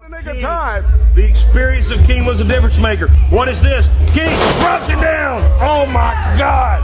Good time. The experience of King was a difference maker. What is this? King drops it down. Oh my God.